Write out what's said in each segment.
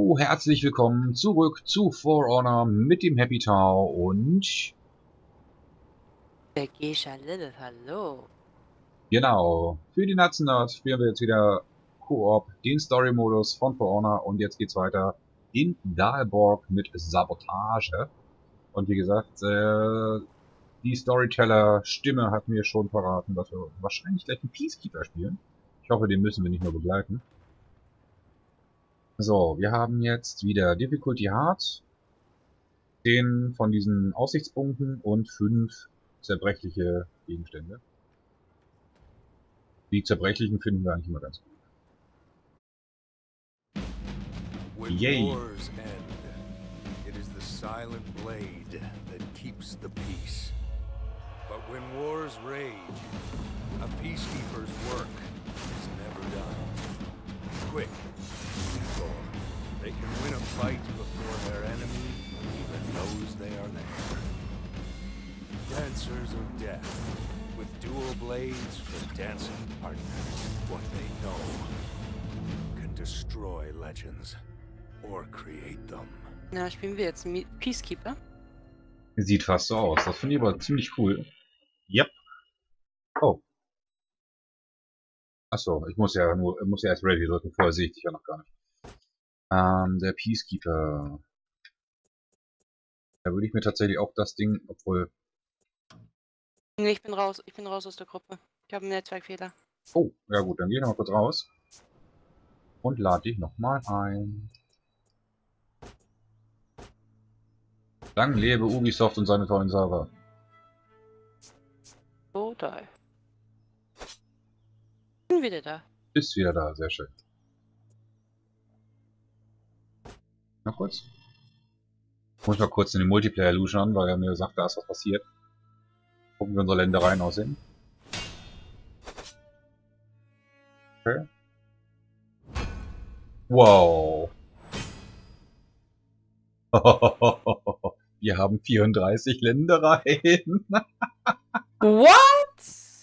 So, herzlich willkommen zurück zu For Honor mit dem Happy Tau und Der Gescha Lilith, hallo. genau, für die Nationals spielen wir jetzt wieder Koop, den Story-Modus von For Honor und jetzt geht's weiter in Dahlborg mit Sabotage. Und wie gesagt, die Storyteller-Stimme hat mir schon verraten, dass wir wahrscheinlich gleich einen Peacekeeper spielen. Ich hoffe, den müssen wir nicht nur begleiten. So, wir haben jetzt wieder Difficulty Hard, 10 von diesen Aussichtspunkten und 5 zerbrechliche Gegenstände. Die zerbrechlichen finden wir eigentlich immer ganz gut. Yay! Wars end. It is the silent blade that keeps the peace. But when wars rage, a peacekeeper's work is never done. Quick, therefore, they can win a fight before their enemy even knows they are there. Dancers of death, with dual blades for dancing partners. What they know can destroy legends or create them. Na, spielen wir jetzt Peacekeeper? Sieht fast so aus. Das finde ich aber ziemlich cool. Yep. Oh. Achso, ich muss ja erst Ready drücken, vorher sehe ich dich ja noch gar nicht. Der Peacekeeper. Da würde ich mir tatsächlich auch das Ding, obwohl... Nee, ich bin raus aus der Gruppe. Ich habe einen Netzwerkfehler. Oh, ja gut, dann gehe ich noch mal kurz raus. Und lade dich nochmal ein. Lang lebe Ubisoft und seine tollen Server. Total. Bin wieder da. Ist wieder da, sehr schön. Noch kurz. Ich muss mal kurz in den Multiplayer luschern, weil er mir sagt, da ist was passiert. Gucken, wie unsere Ländereien aussehen. Okay. Wow. Wir haben 34 Ländereien. What?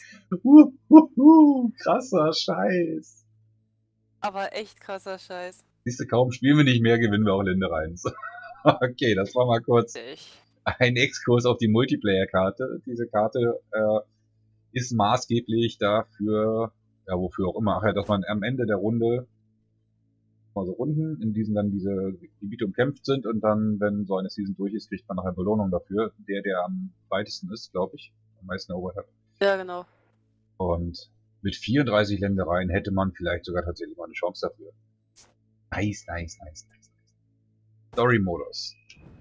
Krasser Scheiß. Aber echt krasser Scheiß. Siehst du, kaum spielen wir nicht mehr, gewinnen wir auch Ländereien. Okay, das war mal kurz ein Exkurs auf die Multiplayer-Karte. Diese Karte ist maßgeblich dafür, ja wofür auch immer, dass man am Ende der Runde, also Runden, in diesen dann diese Gebiete umkämpft sind und dann, wenn so eine Season durch ist, kriegt man nachher Belohnung dafür. Der am weitesten ist, glaube ich, am meisten Overhead. Ja, genau. Und mit 34 Ländereien hätte man vielleicht sogar tatsächlich mal eine Chance dafür. Nice. Story-Modus.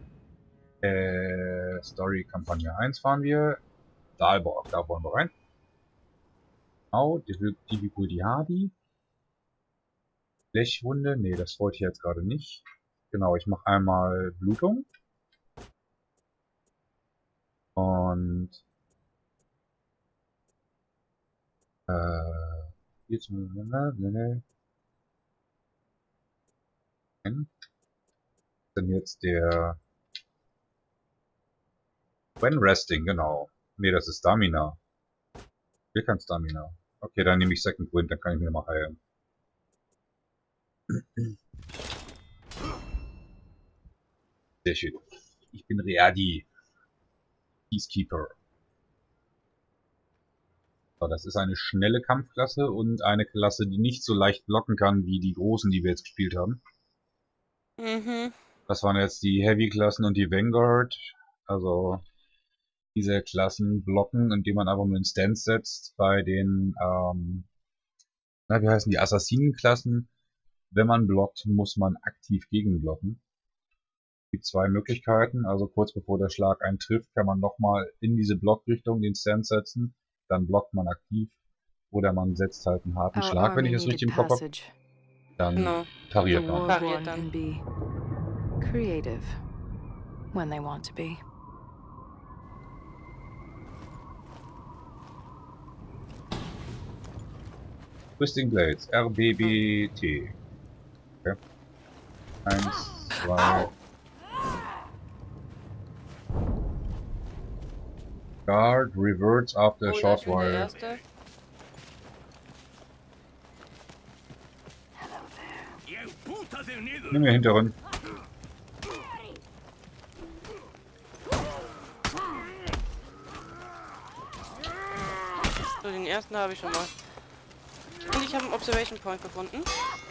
Story-Kampagne 1 fahren wir. Dahlborg, da wollen wir rein. Genau, Difficulty Hardy. Blechwunde, nee, das wollte ich jetzt gerade nicht. Genau, ich mache einmal Blutung. Und jetzt dann jetzt der When Resting, genau. Nee, das ist Stamina. Ich will kein Stamina. Okay, dann nehme ich Second Wind, dann kann ich mir mal heilen. Sehr schön. Ich bin Readi. Peacekeeper. So, das ist eine schnelle Kampfklasse und eine Klasse, die nicht so leicht blocken kann wie die großen, die wir jetzt gespielt haben. Mhm. Das waren jetzt die Heavy-Klassen und die Vanguard. Also diese Klassen blocken, indem man einfach nur einen Stance setzt. Bei den, wie heißen die Assassinen-Klassen? Wenn man blockt, muss man aktiv gegenblocken. Es gibt zwei Möglichkeiten. Also kurz bevor der Schlag einen trifft, kann man nochmal in diese Blockrichtung den Stance setzen. Dann blockt man aktiv. Oder man setzt halt einen harten Schlag, wenn ich das richtig im Kopf habe. Dann pariert man. Creative when they want to be. Twisting Blades, RBBT. Okay. 1, 2. Guard reverts after a short while. You putas Nimm mir hinteren. So, den ersten habe ich schon mal. Und ich habe einen Observation Point gefunden.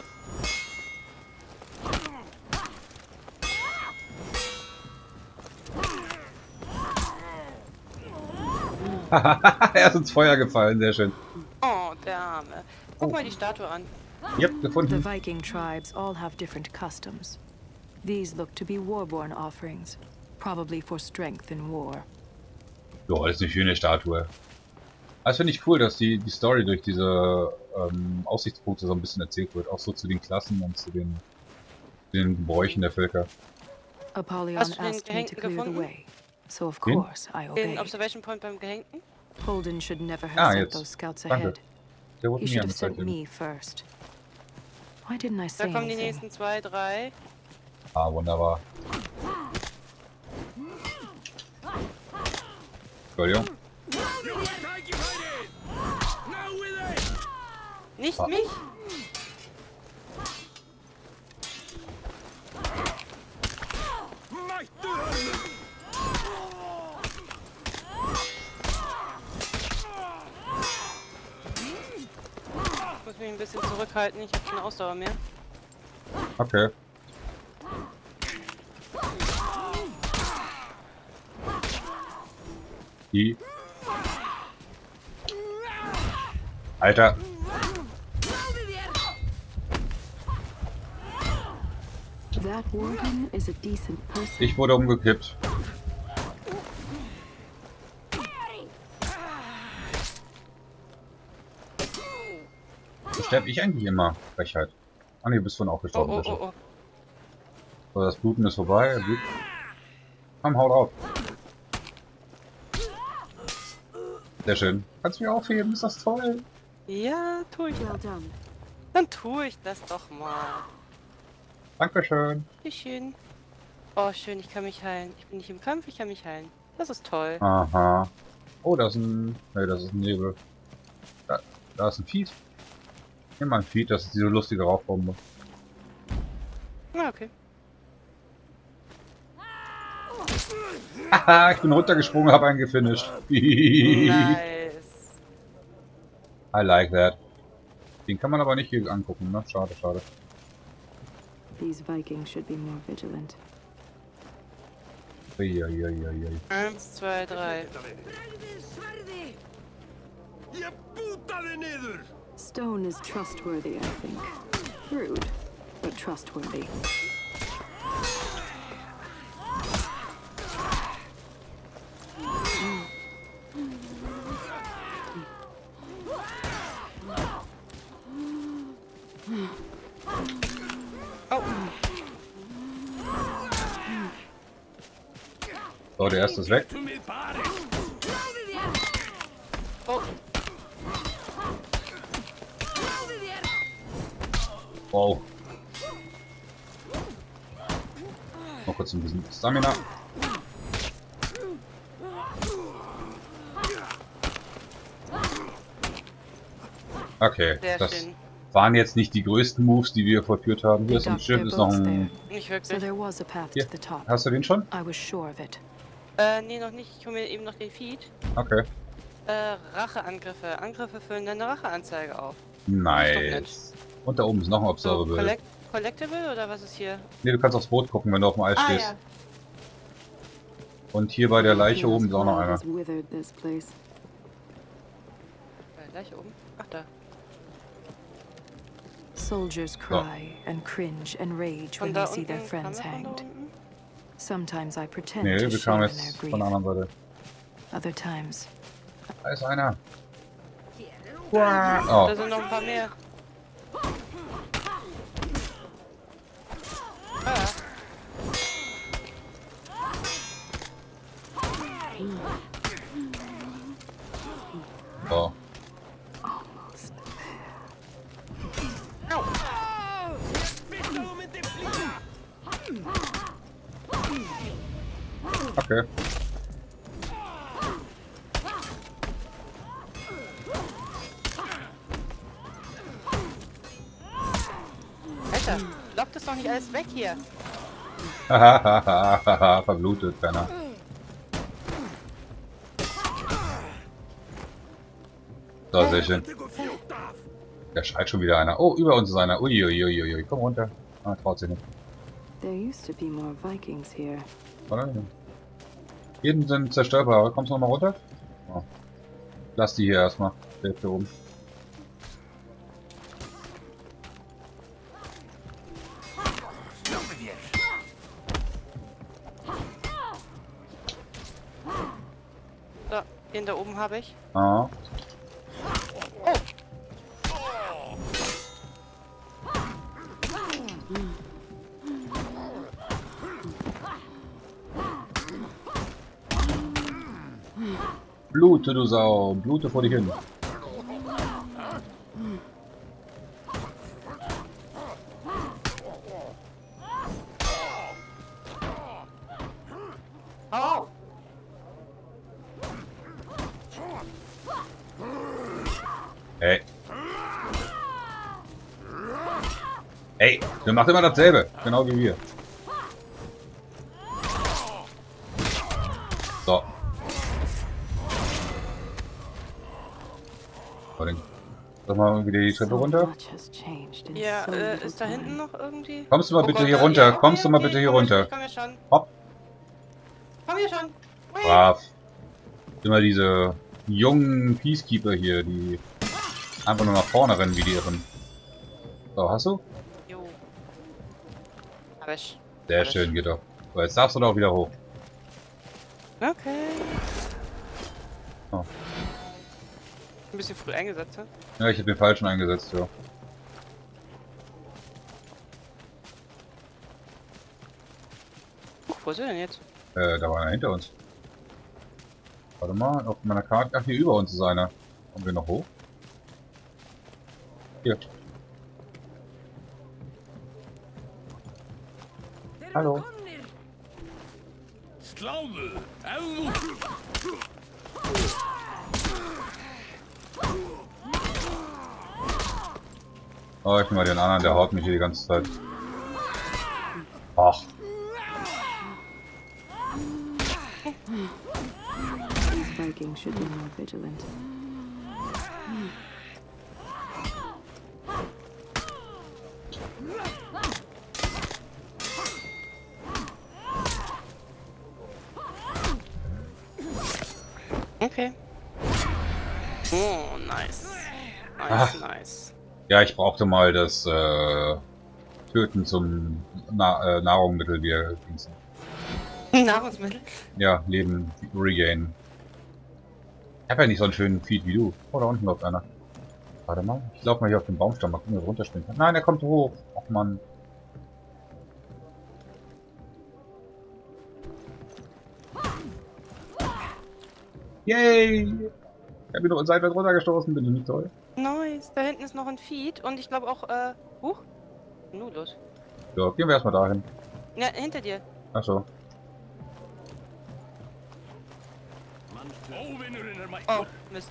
Er ist ins Feuer gefallen, sehr schön. Oh, der Arme. Guck mal die Statue an. Yep, The gefunden. Viking tribes all have different customs. These look to be warborn offerings, probably for strength in war. Jo, das ist eine schöne Statue. Das finde ich cool, dass die Story durch diese Aussichtspunkte so ein bisschen erzählt wird. Auch so zu den Klassen und zu den Gebräuchen der Völker. Apollyon Hast du den asked me to Gehängten clear the gefunden? way, so of Den? course I Den obeyed. Observation Point beim Gehängten? Holden should never have Ah, sent jetzt. those scouts Danke. ahead. Der wurde He mir should have sent angezeigt. me first. Why didn't I Da say kommen die anything? nächsten 2, 3. Ah, wunderbar. Entschuldigung. Nicht Ah. mich? Ich muss mich ein bisschen zurückhalten, ich habe keine Ausdauer mehr. Okay. Die. Alter. That warden is a decent person. Ich wurde umgekippt. Wo sterbe ich eigentlich immer? Frechheit. Ah ne, du bist von auch Oh, gestorben. oh, sehr schön. oh, oh. So, das Bluten ist vorbei. Blut. Komm, haut auf. Sehr schön. Kannst du mich aufheben? Ist das toll? Ja, tue ich. Well done. Dann tue ich das doch mal. Dankeschön. Wie schön. Oh, schön, ich kann mich heilen. Ich bin nicht im Kampf, ich kann mich heilen. Das ist toll. Aha. Oh, das ist ein... Ne, das ist ein Nebel. Da ist ein Feed. Nimm mal ein Feed, das ist diese lustige Rauchbombe. Ah, okay. Haha, ich bin runtergesprungen, habe einen gefinisht. I Nice. like that. Den kann man aber nicht hier angucken, ne? Schade, schade. These Vikings should be more vigilant. Uiuiuiui. 1, 2, 3. Stone is trustworthy, I think. Rude, but trustworthy. Oh, So, der erste ist weg. oh. Wow. Noch kurz ein bisschen Stamina. Okay, Sehr das schön. waren jetzt nicht die größten Moves, die wir vollführt haben. Hier They ist ein docked Schiff, their ist noch boats ein... there, Nicht so wirklich. there was a path Hier. to the top. Hast du den schon? I was sure of it. Nee, noch nicht. Ich hole mir eben noch den Feed. Okay. Racheangriffe. Angriffe füllen deine Racheanzeige auf. Nice. Und da oben ist noch ein So, Observable. Collectible oder was ist hier? Ne, du kannst aufs Boot gucken, wenn du auf dem Eis Ah, stehst. ja. Und hier bei der Leiche Those oben ist auch noch einer. clouds withered this place. Gleich oben. Ach, da. Soldiers cry and cringe and rage Von when da they see unten. their friends Kamen wir von da hanged. unten? Sometimes I pretend Ne, to wir share kamen in their jetzt grief. von der anderen Seite. Other times, Da ist einer. Oh. Da sind noch ein paar mehr. Ah, So. Okay. Alter, lockt es doch nicht alles weg hier. Hahaha, verblutet, Penner. So, sehr schön. Da schreit schon wieder einer. Oh, über uns ist einer. Uiuiuiui, komm runter. Ah, traut sich nicht. There used to be more Vikings here. Oder? Jeden sind zerstörbar. Kommst du noch mal runter? Oh. Lass die hier erstmal. Der ist hier oben. So, den da oben habe ich. Ah. Blute, du Sau. Blute vor dich hin. Oh! Hey. Hey, der macht immer dasselbe. Genau wie wir. So. Sag mal wieder die Treppe runter. much has changed in Ja, so little ist da hinten time. noch irgendwie? Kommst du mal Oh bitte Gott, hier ja, runter? ja, Kommst du mal bitte hier komm runter? Ich komm ja schon. Hopp. Komm hier schon. Ui. Brav. Immer diese jungen Peacekeeper hier, die einfach nur nach vorne rennen wie die Irren. So, hast du? Jo. Hab ich. Sehr schön, geht doch. So, jetzt darfst du doch wieder hoch. Okay. Oh. Ein bisschen früh eingesetzt, ne? Ja, ich habe den falschen eingesetzt, ja. Wo ist er denn jetzt? Da war einer hinter uns. Warte mal, auf meiner Karte. Ach, hier über uns ist einer. Kommen wir noch hoch? Hier. Hallo. Oh, ich nehme mal den anderen, der haut mich hier die ganze Zeit. Ach. These Vikings should be more vigilant. Okay. Oh, nice. Ach. Nice. Ja, ich brauchte mal das Töten zum Nahrungsmittel wir gießen. Nahrungsmittel? Ja, Leben regain. Ich habe ja nicht so einen schönen Feed wie du. Oh, da unten läuft einer. Warte mal, ich laufe mal hier auf den Baumstamm, mal gucken, wie er runterspringen kann. Nein, er kommt hoch. Ach man. Yay! Ich habe ihn noch seitwärts runtergestoßen, bin ich nicht toll. Nice. Da hinten ist noch ein Feed und ich glaube auch, huch. Nur los. So, gehen wir erstmal dahin. Ja, hinter dir. Achso. Oh, Mist.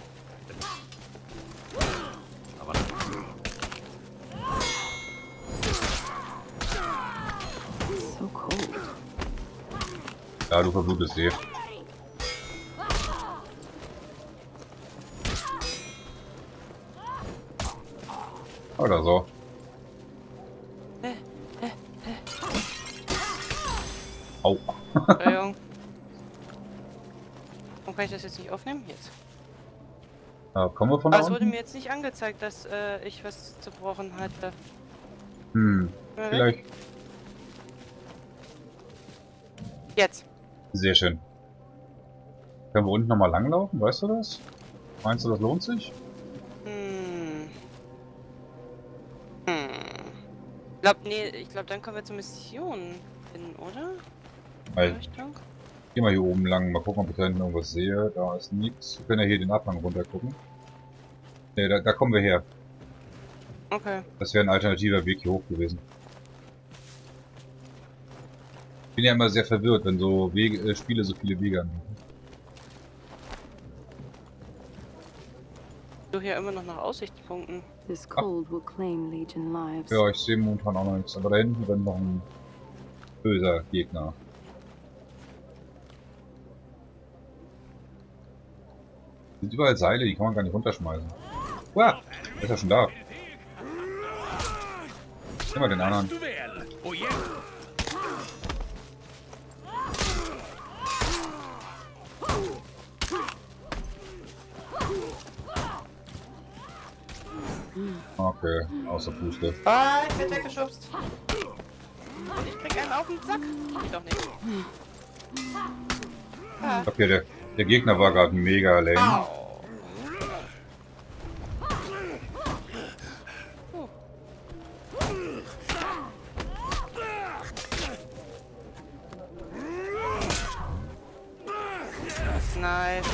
So cold. Ja, du verblutest eh. Oder so. Au. Entschuldigung. Warum kann ich das jetzt nicht aufnehmen? Jetzt. Kommen wir von Aber da es wurde unten? mir jetzt nicht angezeigt, dass ich was zu brauchen hatte. Hm, Mal weg. vielleicht. Jetzt. Sehr schön. Können wir unten nochmal langlaufen? Weißt du das? Meinst du, das lohnt sich? Hm. Ich glaube, dann kommen wir zur Mission hin, oder? Weil, Richtung? geh mal hier oben lang, mal gucken, ob ich da hinten irgendwas sehe. Da ist nichts. Wir können ja hier den Abhang runter gucken. Ne, da kommen wir her. Okay. Das wäre ein alternativer Weg hier hoch gewesen. Ich bin ja immer sehr verwirrt, wenn so Wege, Spiele so viele Wege anbieten. Du hier immer noch nach Aussichtspunkten. This cold will claim Legion lives. Ja, ich sehe momentan auch noch nichts. Aber da hinten rennt noch ein böser Gegner. Sind überall Seile, die kann man gar nicht runterschmeißen. Uah, ist ja schon da. Nimm mal den anderen. Okay, außer Puste. Ah, ich werde weggeschubst. Und ich krieg einen auf den Sack. Ich doch nicht. Ah. Okay, der Gegner war gerade mega lame. Au. Nice.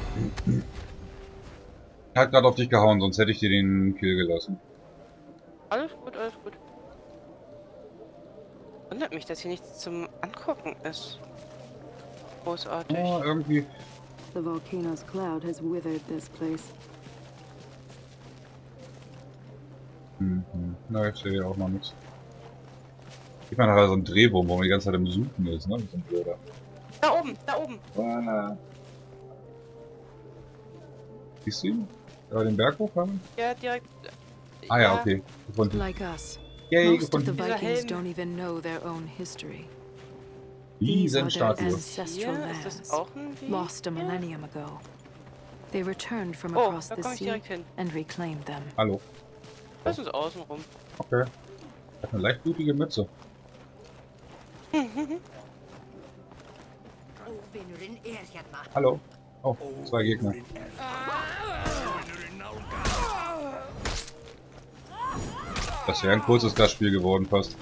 Er hat gerade auf dich gehauen, sonst hätte ich dir den Kill gelassen. Alles gut, alles gut. Wundert mich, dass hier nichts zum Angucken ist. Großartig. Ja, irgendwie. The volcano's cloud has withered this place. Na, ich sehe auch noch nichts. Ich meine, nachher so ein Drehwurm, wo man die ganze Zeit im Suchen ist, ne? Mit so einem Blöder. Da oben, da oben. Ah. Siehst du ihn? Da den Berg hochfahren? Ja, direkt. Ah ja, okay. Gefunden. Like us, Yay, most of the gefunden. Vikings Helm. don't even know their own history. These are their Riesenstatue. ancestral Hier ist das lands, auch ein Weg? lost a millennium ago. They returned from Oh, across da the komme ich sea direkt hin. and reclaimed them. Hallo. Lass uns außen rum. Okay. Hat eine leicht blutige Mütze. Hallo. Oh, zwei Gegner. Das wäre ein kurzes Gastspiel geworden fast.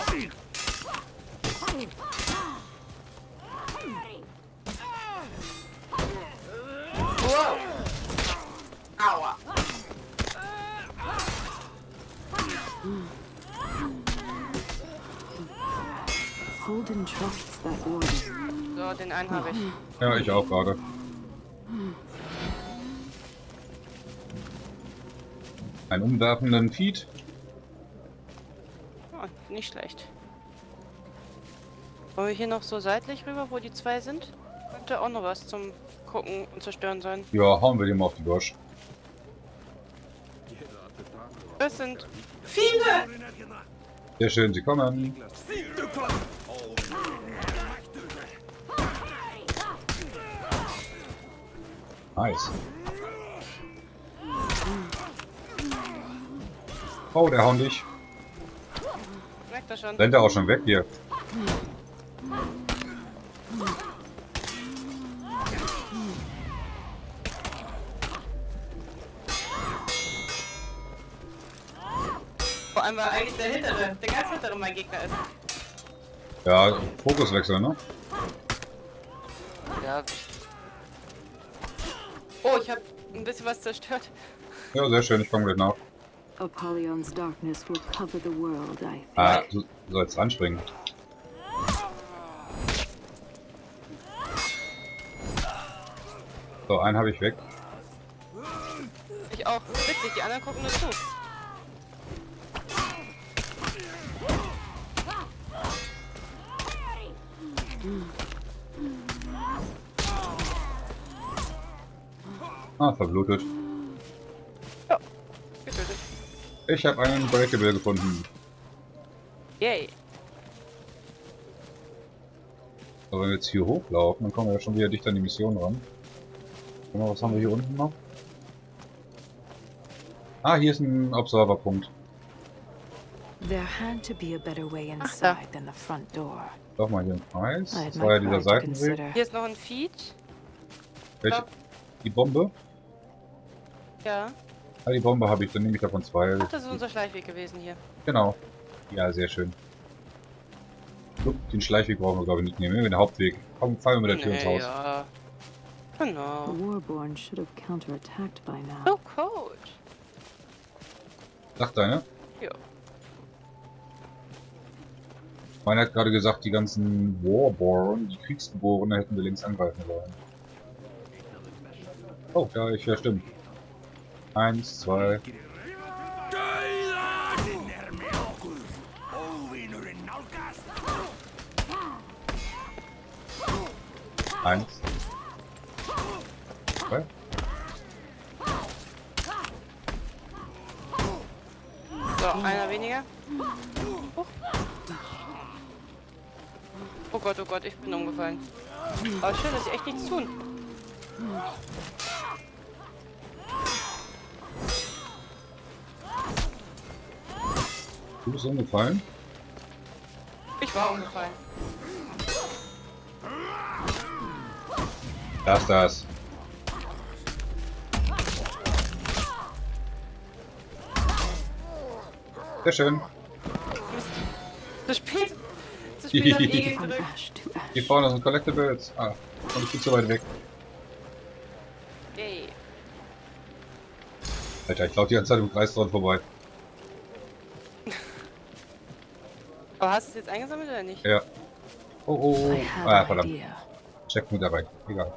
Wow. Aua. Holden trusts that order. So, den einen habe ich. Ja, ich auch gerade. Einen umwerfenden Feed. Oh, nicht schlecht. Wollen wir hier noch so seitlich rüber, wo die zwei sind? Könnte auch noch was zum Gucken und Zerstören sein. Ja, hauen wir den mal auf die Gosch. Das sind viele! Sehr schön, sie kommen. Nice. Oh, der hauen dich. Merkt er schon. Rennt er auch schon weg hier. Vor allem, weil eigentlich der hintere, der ganz hintere mein Gegner ist. Ja, Fokuswechsel, ne? Ja. Oh, ich habe ein bisschen was zerstört. Ja, sehr schön, ich komme gleich nach. Apollyon's darkness will cover the world, I think. Ah, du sollst anspringen. So, einen habe ich weg. Ich auch. Witzig, die anderen gucken nur zu. Ah, verblutet. Ja, getötet. Ich habe einen Breakable gefunden. Yay. Aber wenn wir jetzt hier hochlaufen, dann kommen wir ja schon wieder dicht an die Mission ran. Guck mal, was haben wir hier unten noch? Ah, hier ist ein Observerpunkt. There had to be a better way da. inside than the front door. Doch mal hier ein Preis. I had Das my war ja dieser pride to Seitenweg. consider. Hier ist noch ein Feed. Welche? Die Bombe? Ja. Ah, die Bombe habe ich, dann nehme ich davon zwei. Ach, das ist unser Schleichweg gewesen hier. Genau. Ja, sehr schön. Den Schleichweg brauchen wir, glaube ich, nicht nehmen. Wir den Hauptweg. Komm, fallen wir mit der Tür ins Haus. Ja. Genau. The Warborn should have counterattacked by now. So cold. Sagt deine? Ja. Meiner hat gerade gesagt, die ganzen Warborn, die Kriegsgeborenen, hätten wir links angreifen sollen. Oh, ja, ja, stimmt. 1, 2. Eins. Zwei. So, einer weniger. Huch. Oh Gott, ich bin umgefallen. Aber schön, dass sie echt nichts tun. Du bist umgefallen? Ich war umgefallen. Lass das. Sehr schön. Mist. Zu spät. Zu spät auf E From gedrückt. ash to ash. Hier vorne sind Collectibles. Ah, und ich bin zu weit weg. Yay. Alter, ich laufe die ganze Zeit im Kreis dran vorbei. Aber hast du es jetzt eingesammelt oder nicht? Ja. Oh, oh, oh. I have Ah, an verdammt. idea. Checkpoint dabei. Egal.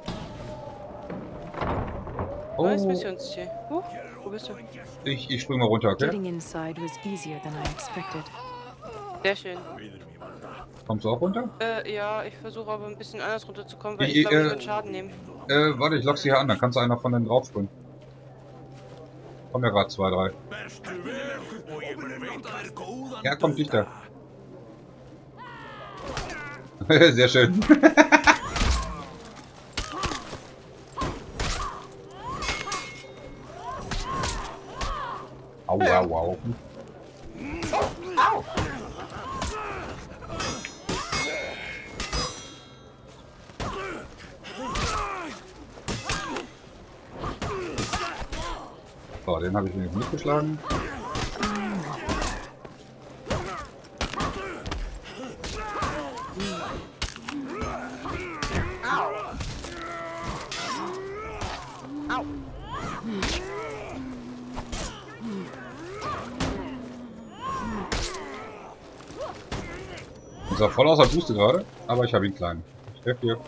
Neues Oh, Missionsziel. Huch, wo bist du? ich spring mal runter, okay? Getting inside was easier than I expected. Sehr schön. Kommst du auch runter? Ja, ich versuche aber ein bisschen anders runterzukommen, weil Ich- ich glaube, ich äh, würde Schaden nehmen. Warte, ich lock sie hier an, dann kannst du einer von denen draufspringen. Komm ja gerade 2, 3. Ja, komm dichter. Sehr schön. Au, au, au. So, den habe ich nämlich mitgeschlagen. Au. Ich sah voll außer Puste gerade, aber ich habe ihn klein. Ich helfe dir.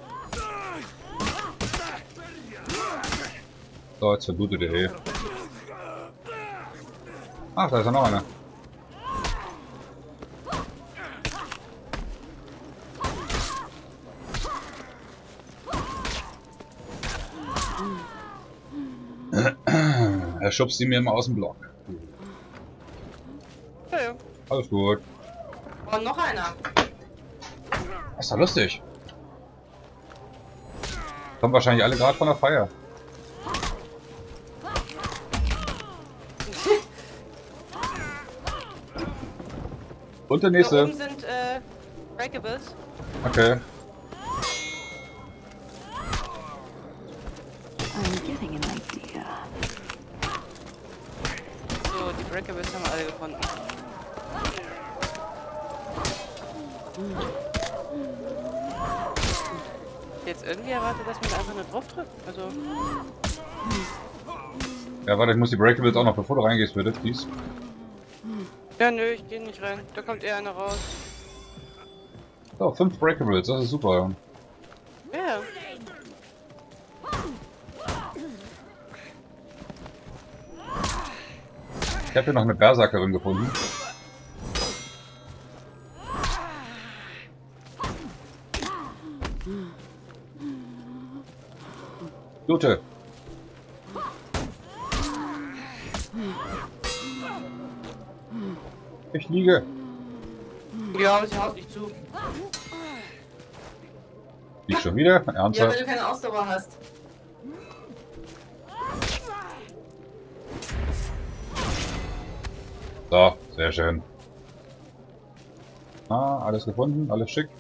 So, jetzt verblutet er eh. Ach, da ist ja noch einer. Er schubst ihn mir immer aus dem Block. Ja, ja. Alles gut. Und noch einer. Das ist doch lustig. Kommen wahrscheinlich alle gerade von der Feier. Und der Da nächste. oben sind Breakables. Okay. I'm getting an idea. So, die Breakables haben wir alle gefunden. Jetzt irgendwie erwartet, dass man einfach nur drauf drückt. Also, Ja, warte, ich muss die Breakables auch noch, bevor du reingehst, bitte, please. ja, nö, ich gehe nicht rein. Da kommt eher einer raus. So, 5 Breakables, das ist super. Ja. Ich habe hier noch eine Berserkerin gefunden. Lute. Ich liege. Ja, aber sie haut nicht zu. Lieg schon wieder? Ja, Ernsthaft? weil du keine Ausdauer hast. So, sehr schön. Ah, alles gefunden, alles schick.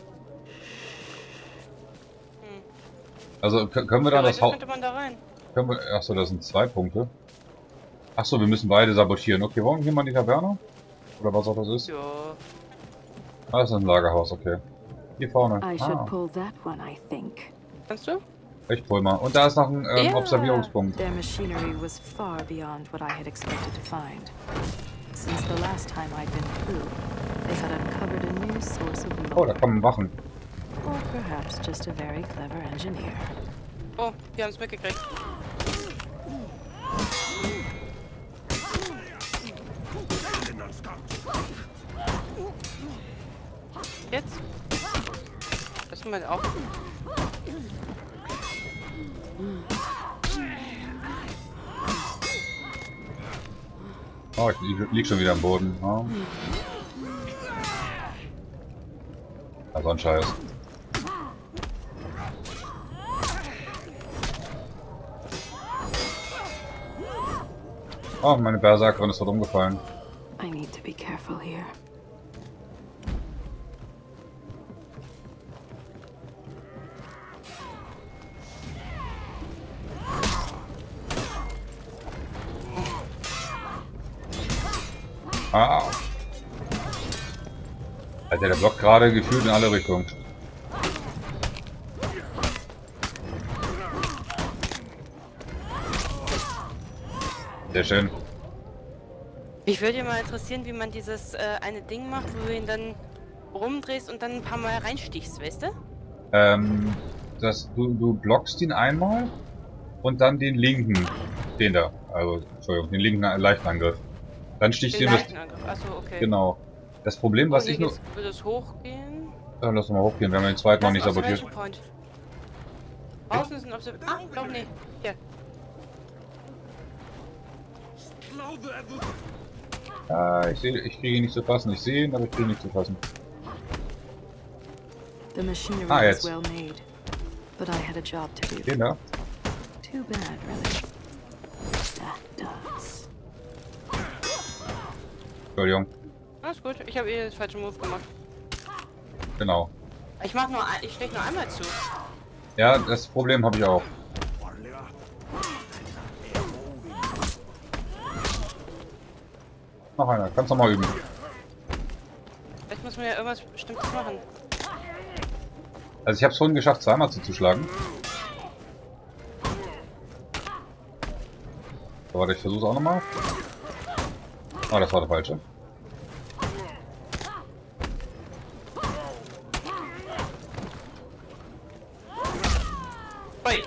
Also können wir da das Theoretisch Haus... könnte man da rein. Achso, das sind 2 Punkte. Achso, wir müssen beide sabotieren. Okay, wollen wir hier mal in die Taverne? Oder was auch das ist? Ja. Ah, das ist ein Lagerhaus, okay. Hier vorne. I should Ah, pull that one, I think. Kannst du? ich pull mal. Und da ist noch ein Ja. Observierungspunkt. Their machinery was far beyond what I had expected to find. Since the last time I'd been through, they had uncovered a new source of Oh, da lore. kommen Wachen. Or perhaps just a very clever engineer. Oh, die haben es mitgekriegt. Mal auf. Oh, ich lieg schon wieder am Boden. Oh. Also ein Scheiß. Oh, meine Berserkerin ist dort umgefallen. I need to be careful here. Ah. Alter, der blockt gerade gefühlt in alle Richtungen. Sehr schön. Mich würde mal interessieren, wie man dieses eine Ding macht, wo du ihn dann rumdrehst und dann ein paar Mal reinstichst, weißt du? Du blockst ihn einmal und dann den linken, den da, also, Entschuldigung, den linken leichten Angriff. Dann stichst du ihm das, Achso, okay. genau. Das Problem, was ich nur... Will das hochgehen? Lass mal hochgehen, wir haben den zweiten noch nicht sabotiert. Außen ist ein Observation. Ah, doch nicht. Hier. Ich kriege ihn nicht zu fassen. Ich sehe ihn, aber ich kriege ihn nicht zu fassen. The machinery jetzt. was well made, but I had a job to do. Den da? Too bad, really. That does. Entschuldigung. Alles gut, ich habe das falsche Move gemacht. Genau. Ich steche nur einmal zu. Ja, das Problem habe ich auch. Noch einer. Kannst noch mal üben. Vielleicht muss man ja irgendwas Bestimmtes machen. Also ich habe es vorhin geschafft, zweimal zuzuschlagen. So, warte, ich versuche es auch nochmal. Oh, das war der falsche. Ui.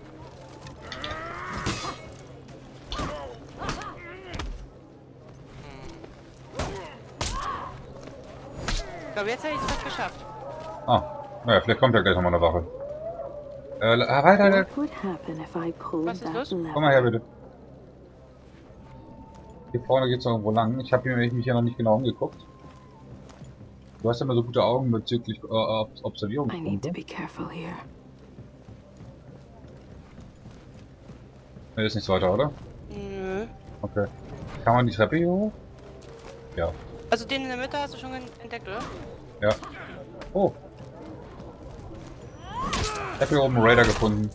Ich glaube, jetzt habe ich es fast geschafft. Ah, naja, vielleicht kommt ja gleich nochmal eine Wache. Weiter. What would happen if I pulled Was ist that los? Komm lever? mal her, bitte. Hier vorne geht's noch irgendwo lang. Ich habe mich hier noch nicht genau umgeguckt. Du hast ja immer so gute Augen bezüglich I need to Observierungspunkte. be careful here. Ne, ist nichts weiter, oder? Nö. Okay. Kann man die Treppe hier hoch? Ja. Also den in der Mitte hast du schon entdeckt, oder? Ja. Oh. Ich habe hier oben einen Raider gefunden.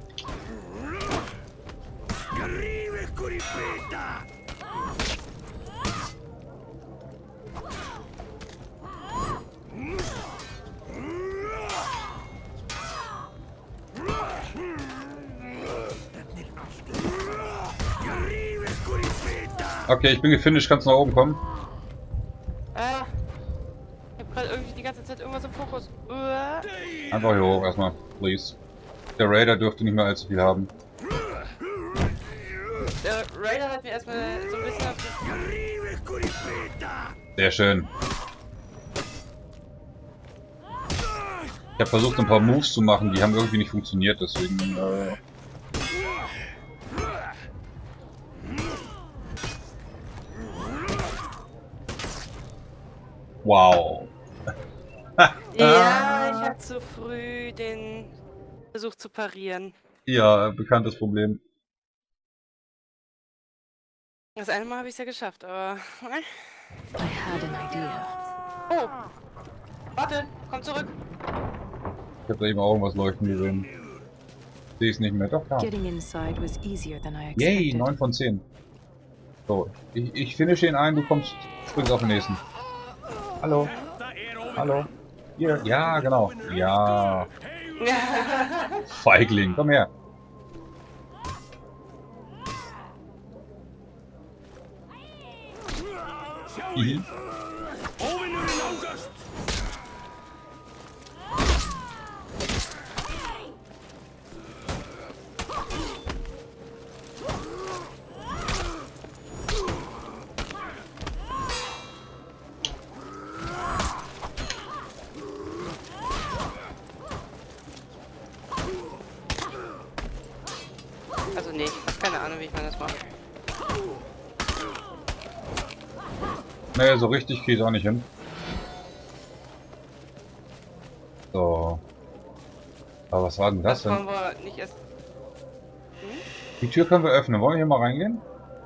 Okay, ich bin gefinisht, kannst nach oben kommen. Ich hab gerade irgendwie die ganze Zeit irgendwas im Fokus. Einfach hier hoch erstmal, please. Der Raider dürfte nicht mehr allzu viel haben. Der Raider hat mir erstmal so ein bisschen auf die... Sehr schön. Ich habe versucht, ein paar Moves zu machen, die haben irgendwie nicht funktioniert, deswegen... Wow. Ja, ich hab zu früh den Versuch zu parieren. Ja, bekanntes Problem. Das eine Mal habe ich es ja geschafft, aber... I had an idea. Oh! Warte, komm zurück! Ich habe da eben auch irgendwas leuchten gesehen. Sehe ich es nicht mehr. Doch, ja. Getting inside was easier than I Yay, expected. 9 von 10. So, ich finische ihn ein, du springst auf den nächsten. Hallo. Hallo. Hier, ja, genau. Ja. Feigling, komm her. Hihi. Also nee, ich hab keine Ahnung, wie ich man das macht. Naja, so richtig geht auch nicht hin. So. Aber was war denn das Das denn? wollen wir nicht erst... Die Tür können wir öffnen. Wollen wir hier mal reingehen?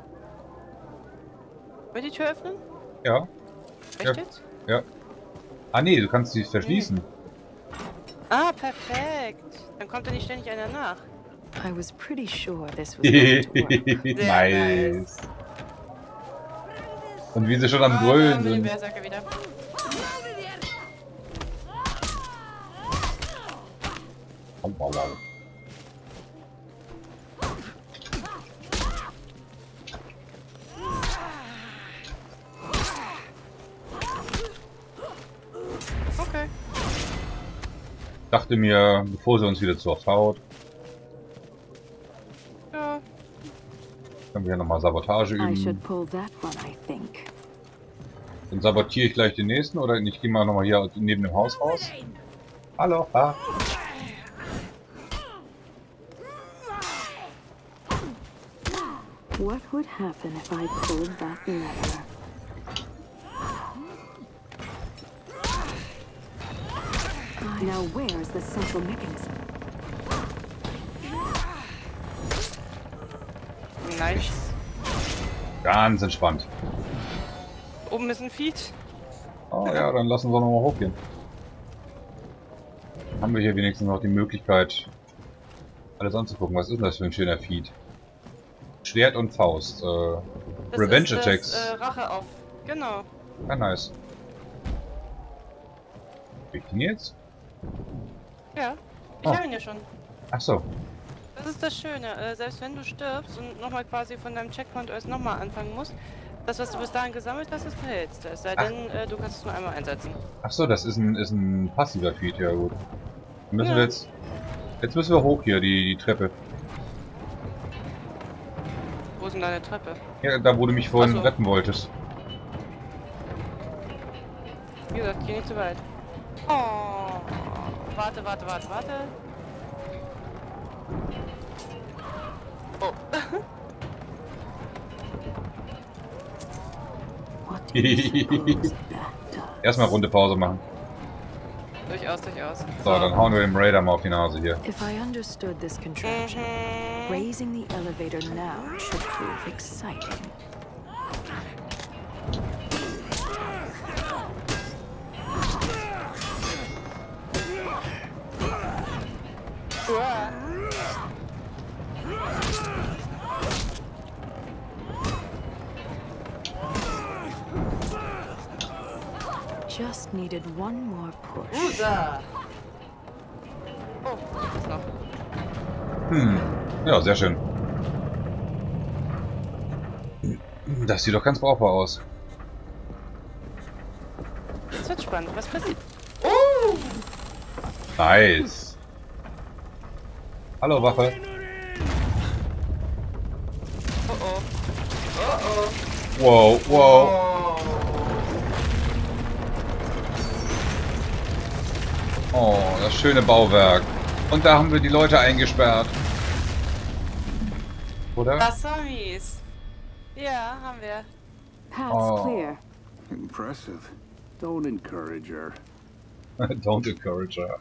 Wollen wir die Tür öffnen? Ja. Echt Ja. jetzt? Ja. Ah nee, du kannst sie verschließen. Ah, perfekt. Dann kommt da nicht ständig einer nach. I was pretty sure this was going to work. Sehr Nice. Und wie sie schon am Ah, da Grölen haben wir den sind. Berserker wieder. Au, au, au. Okay. Dachte mir, bevor sie uns wieder zurhaut, Ja. können wir hier nochmal Sabotage I should üben. pull that one, I think. Dann sabotiere ich gleich den nächsten oder ich gehe mal nochmal hier neben dem Haus raus. Hallo, ah. What would happen if I pulled that lever? Now where's the central mechanism? Nice. Ganz entspannt. Oben ist ein Feed. Oh ja, dann lassen wir nochmal hochgehen. Haben wir hier wenigstens noch die Möglichkeit, alles anzugucken. Was ist denn das für ein schöner Feed? Schwert und Faust. Das Revenge ist das, Attacks. Rache auf. Genau. Ja, nice. Krieg ich den jetzt? Ja. Ich Oh. habe ihn ja schon. Ach so. Das ist das Schöne. Selbst wenn du stirbst und nochmal quasi von deinem Checkpoint erst nochmal anfangen musst, das, was du bis dahin gesammelt hast, ist behältst. Es sei denn, du kannst es nur einmal einsetzen. Ach so, das ist ein passiver Feed, ja gut. Müssen Ja. wir jetzt müssen wir hoch hier, die Treppe. Wo ist denn deine Treppe? Ja, da wo du mich vorhin Ach so. retten wolltest. Wie gesagt, geh nicht zu weit. Oh. Warte, warte, warte, warte. Oh. What do you suppose that does? Erstmal Runde Pause machen. Durchaus, durchaus. So, dann hauen wir dem Raider mal auf die Nase hier. If I understood this contraption, raising the elevator now should prove exciting. Just needed one more push. Usa! Oh, ist noch. Ja, sehr schön. Das sieht doch ganz brauchbar aus. Jetzt wird spannend. Was passiert? Oh! Nice. Hallo, Wache. Oh oh. Oh oh. Wow, wow. Oh, das schöne Bauwerk. Und da haben wir die Leute eingesperrt. Oder? Das war mies. Ja, haben wir. Path's Oh. clear. Impressive. Don't encourage her. Don't encourage her.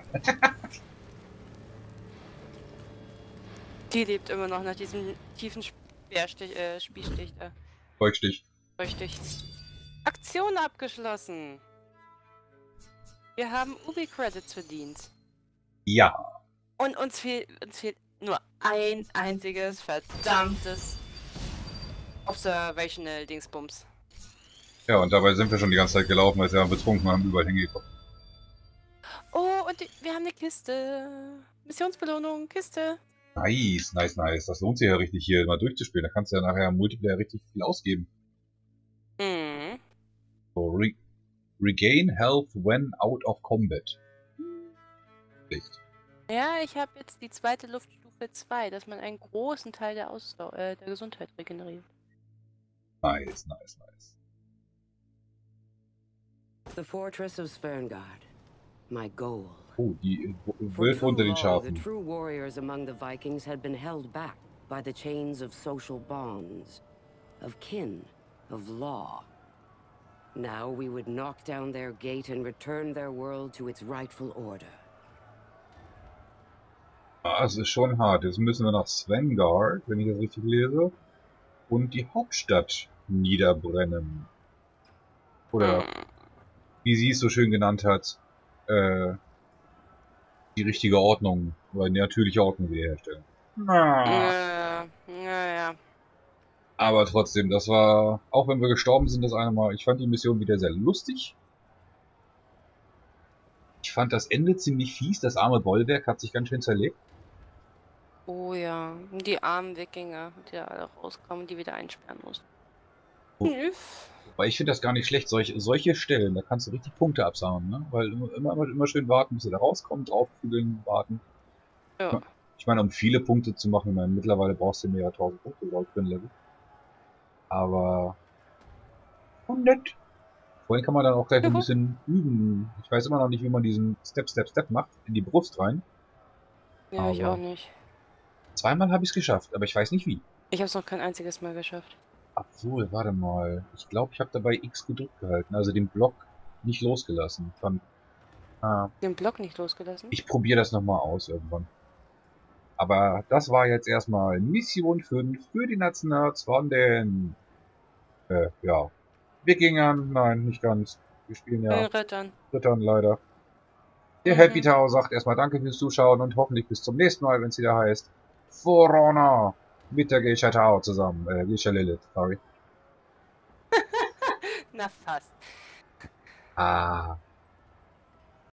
Die lebt immer noch nach diesem tiefen Spielstich da. Beugstich. Richtig. Aktion abgeschlossen. Wir haben Ubi-Credits verdient. Ja. Und uns fehlt nur ein einziges verdammtes Observational Dingsbums. Ja, und dabei sind wir schon die ganze Zeit gelaufen, weil sie haben betrunken haben überall hingekommen. Oh, und wir haben eine Kiste. Missionsbelohnung, Kiste. Nice, nice, nice. Das lohnt sich ja richtig hier mal durchzuspielen. Da kannst du ja nachher im Multiplayer richtig viel ausgeben. Mhm. So, regain health when out of combat. Licht. Ja, ich habe jetzt die zweite Luftstufe 2, dass man einen großen Teil der der Gesundheit regeneriert. Nice, nice, nice. The fortress of Sverngard. My goal. Oh, die For Wölfe too unter den long, the Schafen. true warriors among the Vikings had been held back by the chains of social bonds, of kin, of law. Now we would knock down their gate and return their world to its rightful order. Ah, es ist schon hart. Jetzt müssen wir nach Svengard, wenn ich das richtig lese, und die Hauptstadt niederbrennen. Oder, wie sie es so schön genannt hat, die richtige Ordnung, oder die natürliche Ordnung wiederherstellen. Ja. Aber trotzdem, das war, auch wenn wir gestorben sind das eine Mal, ich fand die Mission wieder sehr lustig. Ich fand das Ende ziemlich fies, das arme Bollwerk hat sich ganz schön zerlegt. Oh ja, die armen Wikinger, die da alle rauskommen, die wieder einsperren mussten. Oh. Weil ich finde das gar nicht schlecht, solche Stellen, da kannst du richtig Punkte absammeln, ne? Weil immer schön warten, bis sie da rauskommen, draufkügeln, warten. Ja. Ich meine, um viele Punkte zu machen, ich meine, mittlerweile brauchst du mehr als 1000 Punkte, glaube ich, für ein Level. Aber schon nett. Vorhin kann man dann auch gleich ein bisschen üben. Ich weiß immer noch nicht, wie man diesen Step macht, in die Brust rein. Ja, aber ich auch nicht. Zweimal habe ich es geschafft, aber ich weiß nicht wie. Ich habe es noch kein einziges Mal geschafft. Obwohl, warte mal. Ich glaube, ich habe dabei X gedrückt gehalten, also den Block nicht losgelassen. Den Block nicht losgelassen? Ich probiere das nochmal aus irgendwann. Aber das war jetzt erstmal Mission 5 für die Nationals von den ja, Wikingern. Nein, nicht ganz. Wir spielen ja Rittern. Rittern leider. Der Happy Tau sagt erstmal danke fürs Zuschauen und hoffentlich bis zum nächsten Mal, wenn es wieder heißt For Honor mit der Geisha Tau zusammen. Geisha Lilith, sorry. Na fast. Ah.